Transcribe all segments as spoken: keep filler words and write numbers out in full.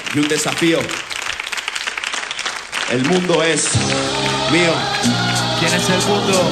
y un desafío. El mundo es mío. ¿Quién es el mundo?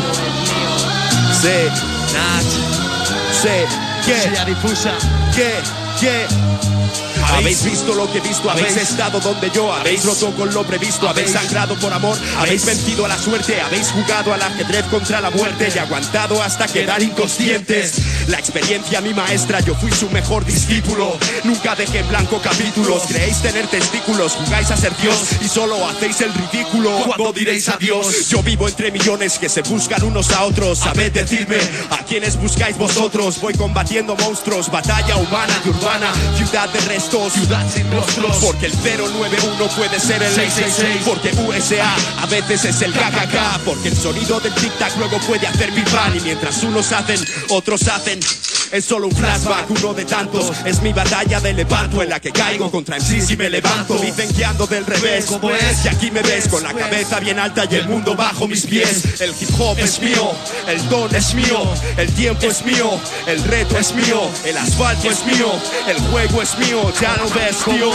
Sé, Nach, sé, que, Silla difusa. que, que. Habéis visto lo que he visto, habéis estado donde yo, habéis roto con lo previsto, habéis sangrado por amor, habéis vencido a la suerte, habéis jugado al ajedrez contra la muerte y aguantado hasta quedar inconscientes. La experiencia mi maestra, yo fui su mejor discípulo. Nunca dejé en blanco capítulos. Creéis tener testículos, jugáis a ser Dios y solo hacéis el ridículo. ¿Cuándo diréis adiós? Yo vivo entre millones que se buscan unos a otros. Sabed decirme a quienes buscáis vosotros. Voy combatiendo monstruos, batalla humana y urbana, ciudad de restos, ciudad sin rostros. Porque el cero nueve uno puede ser el seis seis seis. Porque U S A a veces es el K K K. Porque el sonido del tic-tac luego puede hacer mi pan. Y mientras unos hacen, otros hacen. Es solo un flashback, uno de tantos. Es mi batalla de levanto en la que caigo contra M Cs y me levanto. Dicen que ando del revés, como es. Y aquí me ves con la cabeza bien alta y el mundo bajo mis pies. El hip hop es mío, el don es mío, el tiempo es mío, el reto es mío, el asfalto es mío, el juego es mío, ya lo ves, tío.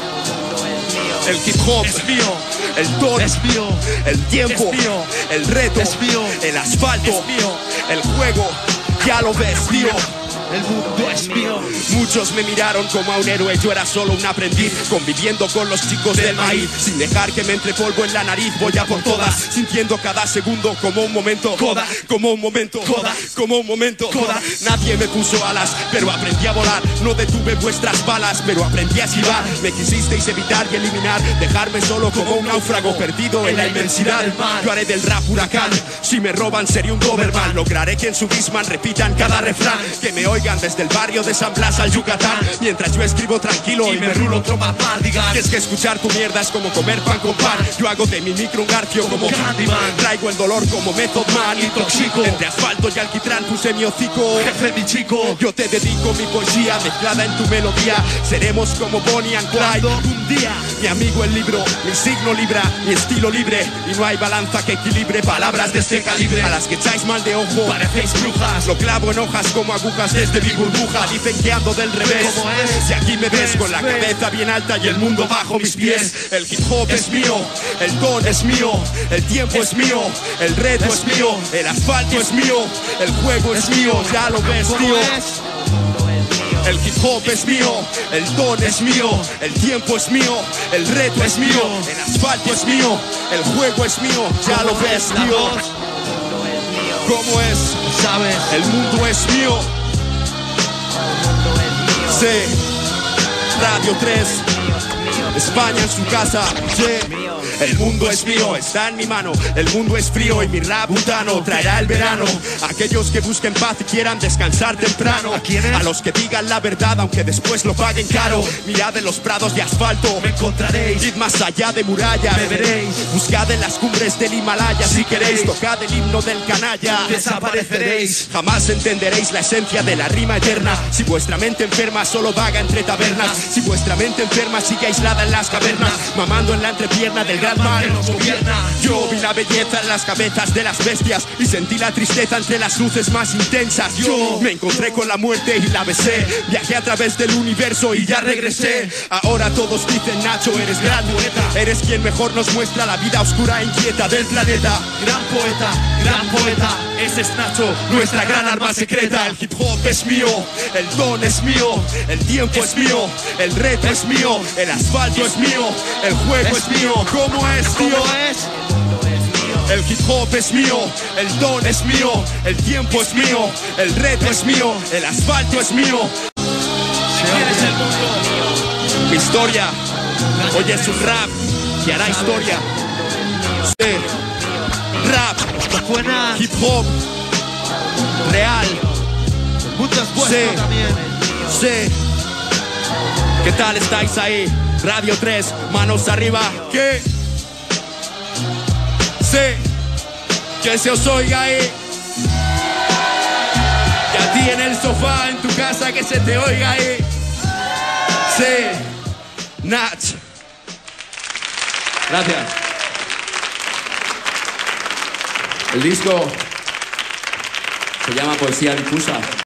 El hip hop es mío, el don es mío, el tiempo es mío, el reto es mío, el asfalto es mío, el juego, ya lo ves, tío. El mundo es mío. Muchos me miraron como a un héroe, yo era solo un aprendiz, conviviendo con los chicos del maíz, sin dejar que me entre polvo en la nariz. Voy a por todas, sintiendo cada segundo como un momento, coda, como un momento, coda, como un momento, coda. Nadie me puso alas, pero aprendí a volar. No detuve vuestras balas, pero aprendí a esquivar. Me quisisteis evitar y eliminar, dejarme solo como un náufrago perdido en la inmensidad del mar. Yo haré del rap huracán, si me roban seré un Doberman. Lograré que en su Disman repitan cada refrán, que me oigan desde el barrio de San Blas al Yucatán, mientras yo escribo tranquilo y, y me rulo otro Mardigan. Que es que escuchar tu mierda es como comer pan con pan. Yo hago de mi micro un garfio como Candyman. Traigo el dolor como Method Man, intoxico. Entre asfalto y alquitrán puse mi hocico. Jefe, mi chico, yo te dedico mi poesía mezclada en tu melodía. Seremos como Bonnie and Clyde un día. Mi amigo el libro, mi signo libra, mi estilo libre. Y no hay balanza que equilibre palabras de este calibre. A las que echáis mal de ojo, parecéis brujas. Lo clavo en hojas como agujas desde mi burbuja. Dicen que ando del revés, ¿cómo es? Y aquí me ves con la cabeza bien alta y el mundo bajo mis pies. El hip hop es mío, el don es mío, el tiempo es mío, el reto es mío, el asfalto es mío, el juego es mío, ya lo ves, tío. El hip hop es mío, el don es mío, el tiempo es mío, el reto es mío, el asfalto es mío, el juego es mío, ya lo ves, tío. ¿Cómo es? ¿Sabes? El mundo es mío. Sí, Radio tres, España en su casa. Sí. El mundo es mío, está en mi mano. El mundo es frío y mi rap butano traerá el verano. Aquellos que busquen paz y quieran descansar temprano. ¿A quiénes? A los que digan la verdad aunque después lo paguen caro. Mirad en los prados de asfalto, me encontraréis. Id más allá de murallas, me veréis. Buscad en las cumbres del Himalaya. Si queréis, tocad el himno del canalla. Desapareceréis. Jamás entenderéis la esencia de la rima eterna. Si vuestra mente enferma solo vaga entre tabernas. Si vuestra mente enferma sigue aislada en las cavernas, mamando en la entrepierna del gran mal que nos gobierna. Yo vi la belleza en las cabezas de las bestias y sentí la tristeza entre las luces más intensas. Yo me encontré con la muerte y la besé. Viajé a través del universo y ya regresé. Ahora todos dicen: Nacho, eres gran poeta. Eres quien mejor nos muestra la vida oscura e inquieta del planeta. Gran poeta, gran poeta, ese es Nacho, nuestra gran arma secreta. El hip hop es mío, el don es mío, el tiempo es mío, el reto es mío, el asfalto es mío, el juego es mío. ¿Cómo es, tío? El hip hop es mío, el don es mío, el tiempo es mío, el reto es mío, el asfalto es mío. ¿Quién es el mundo? Mi historia hoy es un rap que hará historia. Sí. Rap, Buenas. hip hop, real. Muchas vuestras Sí. también. Sí. ¿Qué tal estáis ahí? Radio tres, manos arriba. ¿Qué? Sí. Que se os oiga ahí. Y a ti en el sofá, en tu casa, que se te oiga ahí. Sí. Nach. Gracias. El disco se llama Poesía Difusa.